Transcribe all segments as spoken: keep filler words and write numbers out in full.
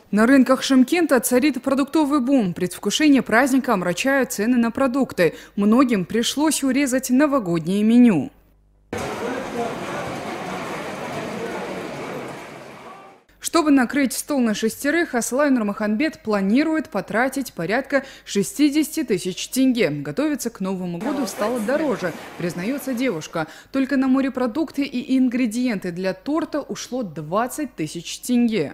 На рынках Шымкента царит продуктовый бум. Предвкушение праздника омрачают цены на продукты. Многим пришлось урезать новогоднее меню. Чтобы накрыть стол на шестерых, Аслай Нурмаханбет планирует потратить порядка шестидесяти тысяч тенге. Готовиться к Новому году стало дороже, признается девушка. Только на морепродукты и ингредиенты для торта ушло двадцать тысяч тенге.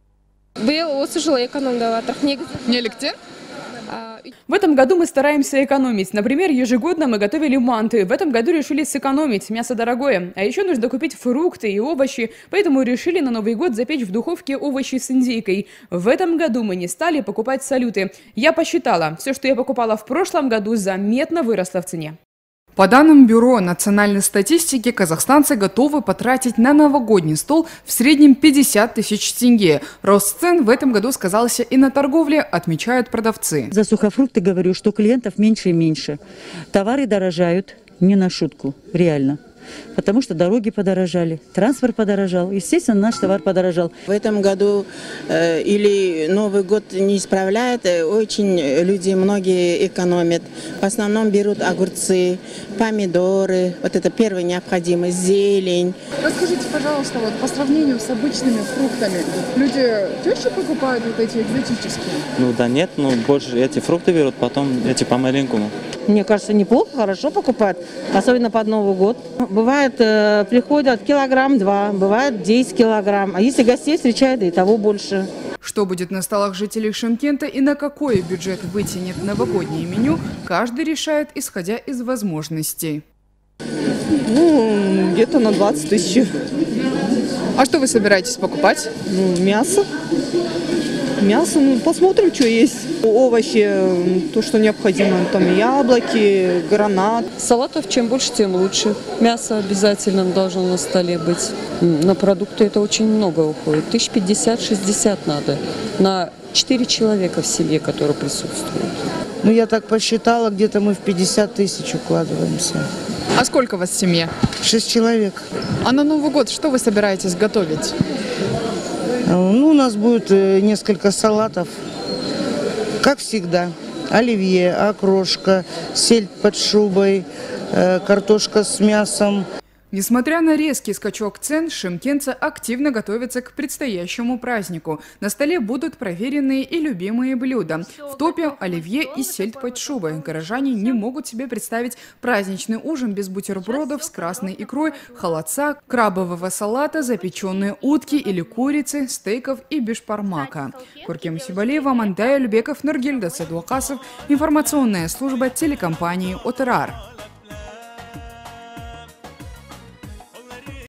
Неліктен? В этом году мы стараемся экономить. Например, ежегодно мы готовили манты. В этом году решили сэкономить. Мясо дорогое. А еще нужно купить фрукты и овощи. Поэтому решили на Новый год запечь в духовке овощи с индейкой. В этом году мы не стали покупать салюты. Я посчитала. Все, что я покупала в прошлом году, заметно выросло в цене. По данным Бюро национальной статистики, казахстанцы готовы потратить на новогодний стол в среднем пятьдесят тысяч тенге. Рост цен в этом году сказался и на торговле, отмечают продавцы. За сухофрукты говорю, что клиентов меньше и меньше. Товары дорожают, не на шутку, реально. Потому что дороги подорожали, транспорт подорожал, естественно, наш товар подорожал. В этом году э, или Новый год не исправляет, очень люди, многие экономят. В основном берут огурцы, помидоры, вот это первая необходимость, зелень. Расскажите, пожалуйста, вот по сравнению с обычными фруктами, люди чаще покупают вот эти экзотические? Ну да нет, ну больше эти фрукты берут, потом эти по-маленькому. Мне кажется, неплохо, хорошо покупают, особенно под Новый год. Бывает, э, приходят килограмм-два, бывает десять килограмм. А если гостей встречают, и того больше. Что будет на столах жителей Шымкента и на какой бюджет вытянет новогоднее меню, каждый решает, исходя из возможностей. Ну, где-то на двадцать тысяч. А что вы собираетесь покупать? Ну, мясо. Мясо, ну, посмотрим, что есть. Овощи, то, что необходимо. Там яблоки, гранат. Салатов чем больше, тем лучше. Мясо обязательно должно на столе быть. На продукты это очень много уходит. Тысяч пятьдесят-шестьдесят надо. На четыре человека в семье, которые присутствуют. Ну, я так посчитала, где-то мы в пятьдесят тысяч укладываемся. А сколько у вас в семье? Шесть человек. А на Новый год что вы собираетесь готовить? Ну, у нас будет несколько салатов, как всегда. Оливье, окрошка, сельдь под шубой, картошка с мясом. Несмотря на резкий скачок цен, шымкентцы активно готовятся к предстоящему празднику. На столе будут проверенные и любимые блюда. В топе оливье и сельдь под шубой. Горожане не могут себе представить праздничный ужин без бутербродов с красной икрой, холодца, крабового салата, запеченные утки или курицы, стейков и бешбармака. Куркем Сибалеева, Мандай Альбеков, Нургильда Садуакасов. Информационная служба телекомпании ОТРАР.